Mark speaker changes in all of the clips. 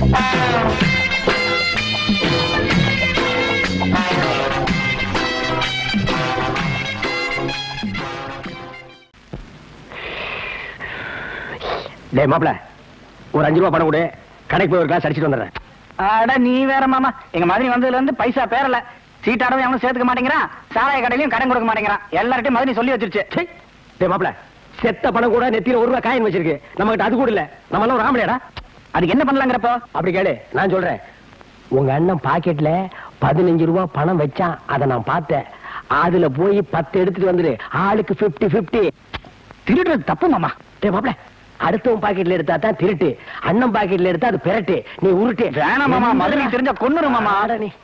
Speaker 1: டேய் மாப்ள, ஒரு 5 ரூபா பணம் கொடு, கடைக்கு போய் ஒரு கிளாஸ் அடிச்சிட்டு வந்துடுறேன்.
Speaker 2: அட நீ வேற மாமா, எங்க மாதிரி வந்ததுல இருந்து பைசா பேரல. சீட்டாடவும் அவனும் சேர்த்துக்க மாட்டேங்கிறான், சாராய கடையிலயும் கடன் கொடுக்க மாட்டேங்கிறான். எல்லார்ட்டையும் மாதிரி சொல்லி வச்சிருச்சு.
Speaker 1: டேய் மாப்ள, செத்த பணம் கூட நெத்தியில 1 ரூபா காயின் வச்சிருக்கு, நம்ம கிட்ட அது கூட இல்ல. நம்ம எல்லாம் ஒரு ஆம்பளையாடா,
Speaker 2: அதுக்கு என்ன பண்ணலாங்கிறப்போ?
Speaker 1: அப்படி கேளு, நான் சொல்றேன். உங்க அண்ணன் பாக்கெட்ல 15 ரூபா பணம் வச்சான், அதை நான் பார்த்தேன். அதுல போய் 10 எடுத்துட்டு வந்துரு, ஆளுக்கு 50-50.
Speaker 2: திருடுறது தப்பு மாமா.
Speaker 1: டேய் மாப்ள, அடுத்தவன் பாக்கெட்ல எடுத்தா தான் திருட்டு, அண்ணன் பாக்கெட்ல எடுத்தா அது பெரட்டு. நீ உருட்டு.
Speaker 2: வேணாம் மாமா, மதுரை தெரிஞ்ச கொன்னுரு மாமா.
Speaker 1: ஆட நீ.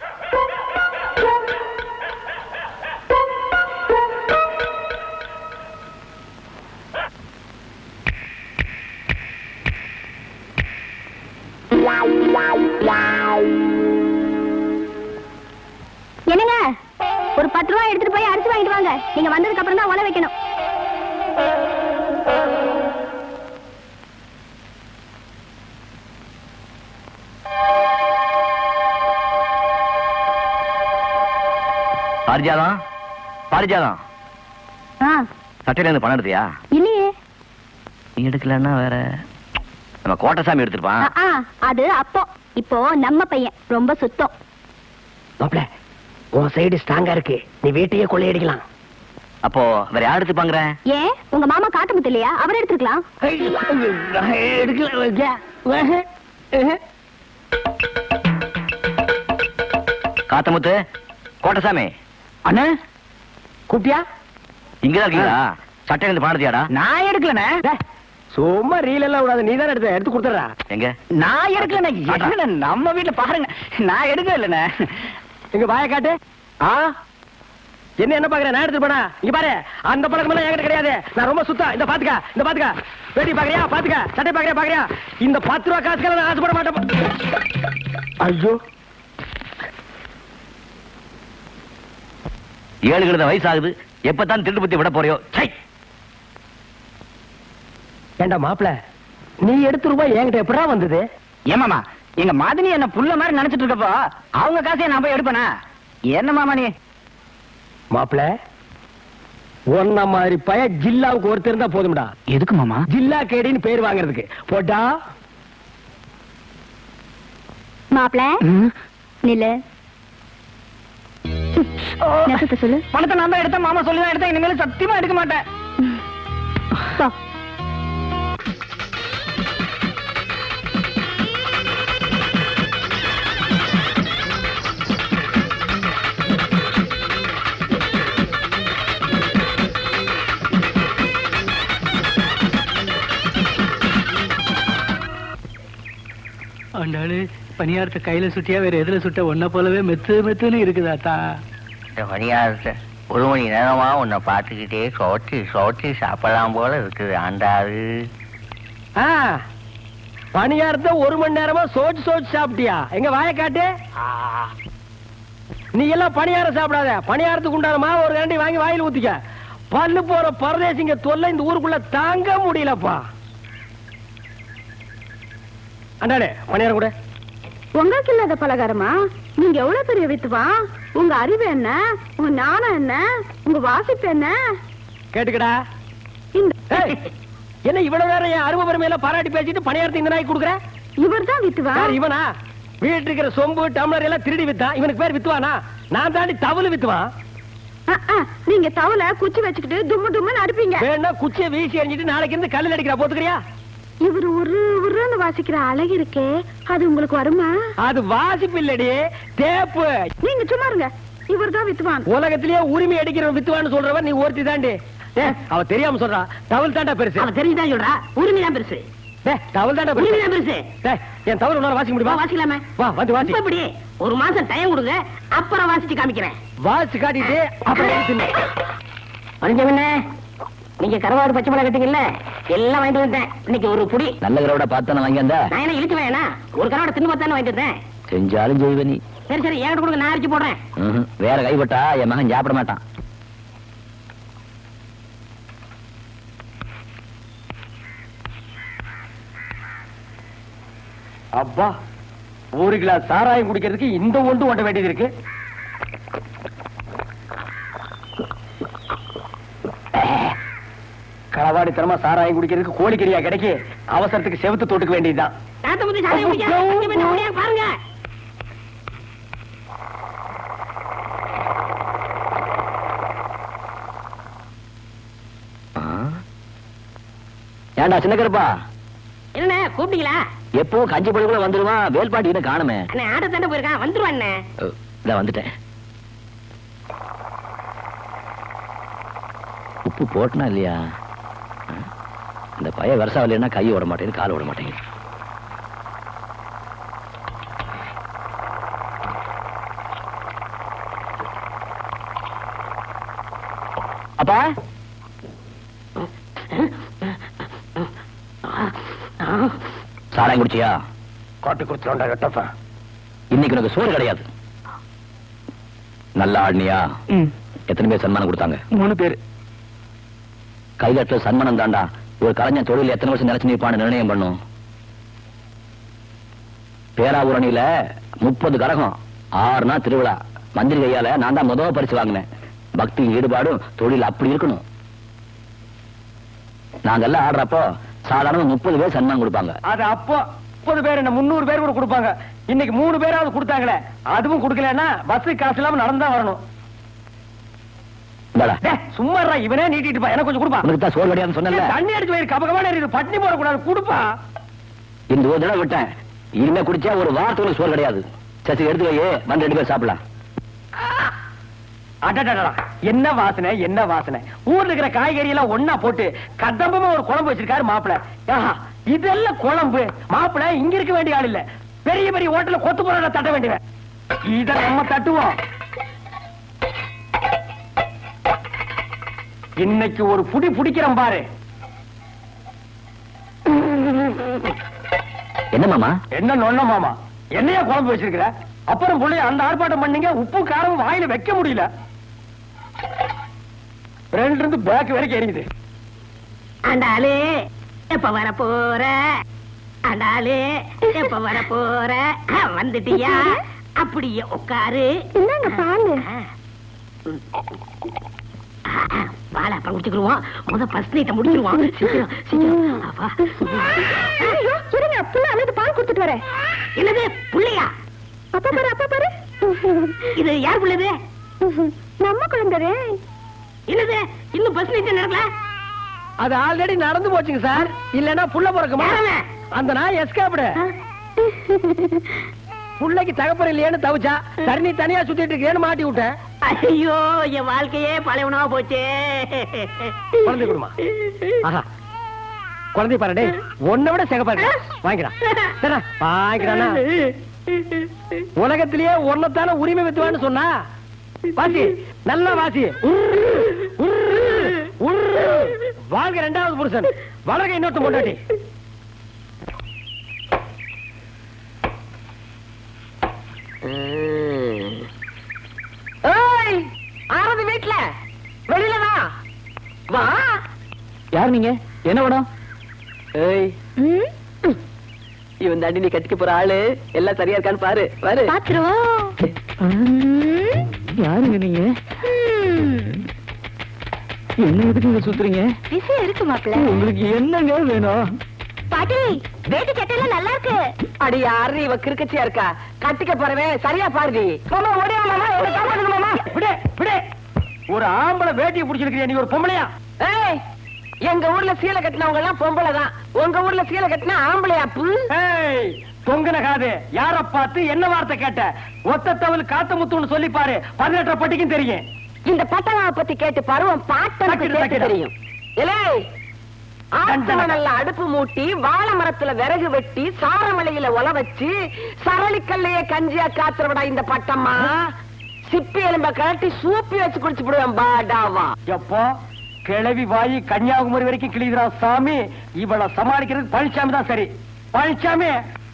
Speaker 3: என்னங்க, ஒரு 10 ரூபாய் எடுத்துட்டு போய் அரிசி வாங்கிட்டு வாங்க. நீங்க வந்ததுக்கு அப்புறம் தான் உல வைக்கணும்.
Speaker 2: பாரிஜாதம், பாரிஜாதம், சட்டையில இருந்து பணம் எடுத்தியா?
Speaker 3: இல்லையே.
Speaker 2: நீ எடுக்கலன்னா வேற நம்ம கோட்டசாமி எடுத்துருப்பான்.
Speaker 3: அது அப்போ. இப்போ நம்ம பையன் ரொம்ப சுத்தம்.
Speaker 1: மாப்ள, உன் சைடு ஸ்ட்ராங்கா இருக்கு, நீ வீட்டையே கொள்ளையடிக்கலாம்.
Speaker 2: அப்போ வேற யார் எடுத்துப்பாங்க?
Speaker 3: ஏன் உங்க மாமா காட்டுமுத்து இல்லையா? அவர் எடுத்துக்கலாம்.
Speaker 2: காத்தமுத்து, கோட்டசாமி அண்ணே
Speaker 1: கூப்பிட்டியா?
Speaker 2: இங்கதான் இருக்கீங்களா? சட்டையில இருந்து பணம் எடுத்தியாடா? நான் எடுக்கலண்ணே.
Speaker 1: சும்மா ரீல் எல்லாம் விடாத, நீ தான் எடுத்து கொடுத்துறா.
Speaker 2: எங்க? நான் எடுக்கலண்ணே. நம்ம வீட்டுல பாருங்க, நான் எடுக்க இல்லண்ணே.
Speaker 1: எங்க வாய காட்டு. என்ன பாக்குற? நான் எடுத்து போனா இங்க பாரு, அந்த பழக்கம் எல்லாம் என்கிட்ட கிடையாது. நான் ரொம்ப சுத்தம். இந்த பாத்துக்க வேட்டி பாக்குறியா? பாத்துக்க சட்டை பாக்குறியா? இந்த 10 ரூபா காசுக்கெல்லாம் நான் ஆசைப்பட மாட்டேன். ஐயோ,
Speaker 2: 7 வயசு ஆகுது, எப்பதான் திருட்டு பத்தி விட போறியோ?
Speaker 1: ஏண்டா மாப்பிள, நீ எடுத்து ரூபாய் என்கிட்ட எப்படா வந்தது?
Speaker 2: ஏமாமா, எங்க மதனி என்ன புள்ள மாதிரி நினைச்சிட்டு இருக்கப்போ அவங்க காசையை நான் போய் எடுப்பேனா? என்ன மாமா நீ?
Speaker 1: மாப்பிள, ஒன்ன மாதிரி பய ஜில்லாவுக்கு ஒருத்தர் இருந்தா போதும்டா.
Speaker 2: எதுக்கு மாமா?
Speaker 1: ஜில்லா கேடின்னு பேர் வாங்குறதுக்கு. போட்டா
Speaker 3: மாப்பிள நில்லு. சொல்லு.
Speaker 2: பணத்தை நான் தான் எடுத்தேன், மாமா சொல்லிதான் எடுத்தேன். இனிமேல் சத்தியமா எடுக்க மாட்டேன்.
Speaker 4: ஆண்டாளு, பணியாரத்தை கையில சுட்டியா வேற எதுல சுட்ட ஒன்ன போலவே மெத்துன்னு இருக்குதாத்தா.
Speaker 5: பணியாரத்தை 1 மணி நேரமா உன்னை பார்த்துக்கிட்டே சோட்டி சாப்பிடலாம் போல இருக்குது ஆண்டாளு.
Speaker 1: பணியாரத்தை 1 மணி நேரமா சோச்சு சாப்பிட்டியா? எங்க வாய காட்டு. நீ எல்லாம் பணியாரம் சாப்பிடாத. பணியாரத்துக்கு உண்டான மாவு ஒரு கரண்டி வாங்கி வாயில ஊத்திக்க. பல்லு போற பரதேசிங்க தொல்லை இந்த ஊருக்குள்ள தாங்க முடியலப்பா. அண்டாடே, பணியாரம் கூட.
Speaker 3: உங்களுக்கு இல்லாத பலகாரமா? நீங்க எவ்வளவு பெரிய வித்துவா? உங்க அறிவு என்ன? உங்க ஞானம் என்ன? உங்க வாசிப்பு என்ன?
Speaker 1: கேட்டுக்கடா. என்ன இவ்வளவு நேரம் என் அருமை பெருமையில பாராட்டி பேசிட்டு பணியாரத்தை இந்த நாய்க்கு கொடுக்குற?
Speaker 3: இவர் தான் வித்துவா.
Speaker 1: இவனா? வீட்டு இருக்கிற சொம்பு டம்ளர் எல்லாம் திருடி வித்தான். இவனுக்கு பேர் வித்துவானா? நான் தாண்டி தவளு வித்துவான்.
Speaker 3: நீங்க தவளை குச்சி வச்சுக்கிட்டு தும்முன்னு அடிப்பீங்க.
Speaker 1: வேணா குச்சியை வீசி எறிஞ்சிட்டு நாளைக்கு இருந்து கல்லில் அடிக்கிறா, போத்துக்கிறியா?
Speaker 3: இவர் உருன்னு வாசிக்கிற அழகு இருக்கே, அது உங்களுக்கு வருமா?
Speaker 1: அது வாசிப்பு இல்லடி, தேப்பு.
Speaker 3: நீங்க சும்மா இருங்க. இவர் தான் வித்துவான்.
Speaker 1: உலகத்திலேயே உரிமை அடிக்கிற வித்துவான்னு சொல்றவன் நீ ஒருத்தி தாண்டி. அவ தெரியாம சொல்றா. தவள் தாண்டா பெருசு.
Speaker 2: அவ தெரிஞ்சுதான் சொல்றா. உரிமை தான் பெருசு.
Speaker 1: தவள் தாண்டா பெருசு. என் தவள் உன்னால வாசிக்க முடியுமா?
Speaker 2: வாசிக்கலாமே.
Speaker 1: வா வந்து வாசி.
Speaker 2: இப்படி 1 மாசம் டைம் கொடுங்க, அப்புறம் வாசிச்சு காமிக்கிறேன்.
Speaker 1: வாசி காட்டிட்டு அப்புறம்
Speaker 2: மஞ்சவண்ணே, நீங்க கருவாடு பச்சை மிளகா கட்டிங்கல்ல, எல்லாம் வாங்கிட்டு வந்தேன். இன்னைக்கு ஒரு புடி நல்ல கருவாட பார்த்தானே வாங்கி வந்தா. நான் என்ன இழுத்து வேணா, ஒரு கருவாட தின்னு பார்த்தானே வாங்கிட்டு வந்தேன்.
Speaker 5: செஞ்சாலும் செய்வ நீ.
Speaker 2: சரி ஏன் கொடுங்க, நான் அரைச்சு போடுறேன்.
Speaker 5: வேற கைப்பட்டா என் மகன் சாப்பிட மாட்டான்.
Speaker 1: அப்பா, 1 கிளாஸ் சாராயம் குடிக்கிறதுக்கு இந்த ஒன்று ஒண்ட வேண்டியது இருக்கு. களவாடித்தனமா சாராயம் குடிக்கிறதுக்கு கோழிக்கறியா கிடைக்கு, அவசரத்துக்கு செவுத்து தொட்டுக்க வேண்டியதுதான்.
Speaker 2: பாருங்க.
Speaker 1: ஏண்டா சின்ன கருப்பா,
Speaker 2: என்ன கூப்பிட்டீங்களா?
Speaker 1: எப்பவும் கஞ்சி பழகுள்ள வந்துருவான், வேல்பாட்டி இன்னும் காணுமே.
Speaker 2: ஆட்ட தானே போயிருக்கான், வந்துருவான்.
Speaker 1: வந்துட்டேன். உப்பு போட்டனா இல்லையா? இந்த பைய வருஷம் இல்லைன்னா கை ஓட மாட்டேங்குது, கால் ஓட மாட்டேங்குது. அப்பா சாராயம் குடிச்சியா? காட்டி குடுத்துடா கட்டப்பா. இன்னைக்கு உனக்கு சோறு கிடையாது. நல்லா ஆடினியா? எத்தனை பேர் சன்மானம் கொடுத்தாங்க? 3 பேர். கைகட்டுல சன்மானம் தாண்டா ஒரு கலைஞன் தொழில் எத்தனை வருஷம் நினைச்சு நிற்பான்னு நிர்ணயம் பண்ணும். பேராவூரணியில 30 கரகம், 6 நாள் திருவிழா. மந்திரி கையால நான் தான் முதல் பரிசு வாங்கினேன். பக்தி ஈடுபாடும் தொழில் அப்படி இருக்கணும். நாங்கெல்லாம் ஆடுறப்போ சாதாரண 30 பேர் சன்மானம் கொடுப்பாங்க. அது அப்போ 30 பேர் என்ன 300 பேர் கூட கொடுப்பாங்க. இன்னைக்கு 3 பேராவது கொடுத்தாங்களே, அதுவும் கொடுக்கலன்னா பஸ் காசு இல்லாம நடந்தா வரணும். சும்மா இவனே நீட்டிட்டு பா, எனக்கு கொஞ்சம் கொடுப்பா. உனக்கு தான் சோறு கிடையாதுன்னு சொன்னேன்ல. தண்ணி அடிச்சு வயிறு கபகமான இருக்குது, பட்டினி போட கூடாது, கொடுப்பா. இந்த ஒரு தடவை விட்டேன், இனிமே குடிச்சா ஒரு வாரத்துக்கு சோறு கிடையாது. சசி எடுத்து வை, வந்து 2 பேர் சாப்பிடலாம். என்ன வாசனை, என்ன வாசனை. ஊர்ல இருக்கிற காய்கறி எல்லாம் ஒன்னா போட்டு கதம்பமா ஒரு குழம்பு வச்சிருக்காரு மாப்பிள. இதெல்லாம் குழம்பு. மாப்பிள இங்க இருக்க வேண்டிய ஆள் இல்ல, பெரிய பெரிய ஹோட்டல்ல கொத்து போற தட்ட வேண்டியவன். இத நம்ம தட்டுவோம். இன்னைக்கு ஒரு புடி புடிக்கிறோம் பாரு. என்ன மாமா? என்ன நொன்ன மாமா, என்னையா குழம்பு வச்சிருக்கிற? அப்புறம் புள்ளைய அந்த ஆர்ப்பாட்டம் பண்ணீங்க, உப்பு காரம் வாயில வைக்க முடியல. 2 இருந்து பேக் வரைக்கும் எரியுது.
Speaker 2: ஆண்டாளே எப்ப வர போற? ஆண்டாளே எப்ப வர போற? வந்துட்டியா? அப்படியே உட்காரு.
Speaker 3: என்னங்க பாலு?
Speaker 2: பால அப்புறம் குடிச்சுக்கிடுவோம், முத ஃபர்ஸ்ட் நைட்ட முடிச்சிருவோம். சீக்கிரம் சீக்கிரம்.
Speaker 3: இருங்க, புள்ள அழுது பால் கொடுத்துட்டு வரேன்.
Speaker 2: என்னது புள்ளையா?
Speaker 3: அப்பா பாரு, அப்பா பாரு.
Speaker 2: இது யார் புள்ளது?
Speaker 3: நம்ம குழந்தை.
Speaker 2: என்னது இன்னும் ஃபர்ஸ்ட் நைட் நடக்கல?
Speaker 1: அது ஆல்ரெடி நடந்து போச்சுங்க சார். இல்லன்னா புள்ள பிறக்குமா? அந்த நாய் எஸ்கேப்டு. புள்ளைக்கு தகப்பன் இல்லையேன்னு தவிச்சா, சரி நீ தனியா சுத்திட்டு இருக்கேன்னு மாட்டி விட்டேன்.
Speaker 2: ஐயோ, என் வாழ்க்கையே பழையவனா போச்சே.
Speaker 1: குழந்தை கொடுமா. ஆஹா, குழந்தை பாருடே, உன்னை விட சிகப்பாரு. வாங்கிக்கிறான், வாங்கிக்கிறானா? உலகத்திலேயே ஒன்னத்தான உரிமை வித்துவான்னு சொன்னா வாசி, நல்லா வாசி. வாழ்க 2வது புருஷன், வளர்க இன்னொருத்த பொண்டாட்டி.
Speaker 2: ஆறது வீட்டுல வெளியில வா.
Speaker 1: யார் நீங்க? என்ன வேணும்? இவன் தாண்டி நீ கட்டிக்க போற ஆளு. எல்லாம் சரியா இருக்கான்னு பாரு. பாரு யாருங்க நீங்க? என்ன எதுக்கு சுத்துறீங்க?
Speaker 3: விஷயம் இருக்கு மாப்பிள்ள.
Speaker 1: உங்களுக்கு என்னங்க வேணும்?
Speaker 3: பாட்டி, வேட்டி சட்டையெல்லாம் நல்லா இருக்கு.
Speaker 2: அடி யாரு இவ கிறுக்கச்சியா இருக்கா? கட்டிக்க போறவன் சரியா பாருடி. மாமா ஓடியா மாமா, என்ன காப்பாத்துங்க மாமா.
Speaker 1: விடு விடு. ஒரு ஆம்பளை வேட்டியை புடிச்சிருக்கிறியா நீ ஒரு பொம்பளையா?
Speaker 2: ஏய், எங்க ஊர்ல சீலை கட்டினவங்க எல்லாம் பொம்பளை தான். உங்க ஊர்ல சீலை கட்டினா ஆம்பளையாப்பு.
Speaker 1: ஏய், தொங்குன காது. யார பார்த்து என்ன வார்த்தை கேட்ட? ஒத்த தவள் காத்த முத்துன்னு சொல்லி பாரு, 18 பட்டிக்கும் தெரியும்.
Speaker 2: இந்த பட்டவாவை பத்தி கேட்டு பருவம் பாட்டு தெரியும். ஆட்டமணல்ல அடுப்பு மூட்டி, வாழை மரத்துல விறகு வெட்டி, சாரமலையில ஒல வச்சு, சரளிக்கல்லையே கஞ்சியா காத்துறவடா இந்த பட்டம்மா. சிப்பி எலும்ப கழட்டி சூப்பி வச்சு குடிச்சு போடுவேன் பாடாவா.
Speaker 1: எப்போ கிளவி வாயி கன்னியாகுமரி வரைக்கும் கிளிதுரா சாமி. இவளை சமாளிக்கிறது பழனிசாமி தான் சரி. பழனிசாமி,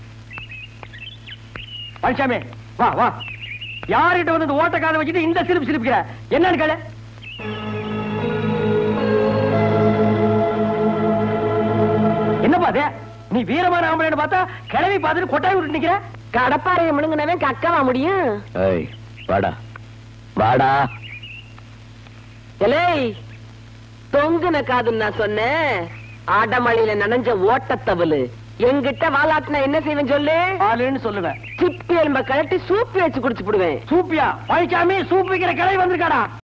Speaker 1: பழனிசாமி வா வா. யார்கிட்ட வந்து இந்த ஓட்ட காதை வச்சுட்டு இந்த சிரிப்பு சிரிப்புக்கிற? என்னன்னு கேளு. என்னப்பா அது? நீ வீரமான ஆம்பளைன்னு பார்த்தா கிளவி பார்த்துட்டு கொட்டாய் விட்டு நிக்கிற.
Speaker 2: கடப்பாறைய முழுங்கினவன் கக்கவா முடியும்?
Speaker 1: ஏய் வாடா வாடா.
Speaker 2: எலே தொங்குன காதுன்னு நான் சொன்னேன். ஆடமழையில நனைஞ்ச ஓட்டத்தவளு என்கிட்ட வாலாட்டினா என்ன செய்வேன் சொல்லு?
Speaker 1: ஆளுன்னு சொல்லுவேன்.
Speaker 2: சிப்பி எலும்ப கழட்டி சூப்பி வச்சு குடிச்சு போடுவேன்.
Speaker 1: சூப்பியா? பழனிசாமி சூப்பிக்கிற கிளை வந்திருக்காடா.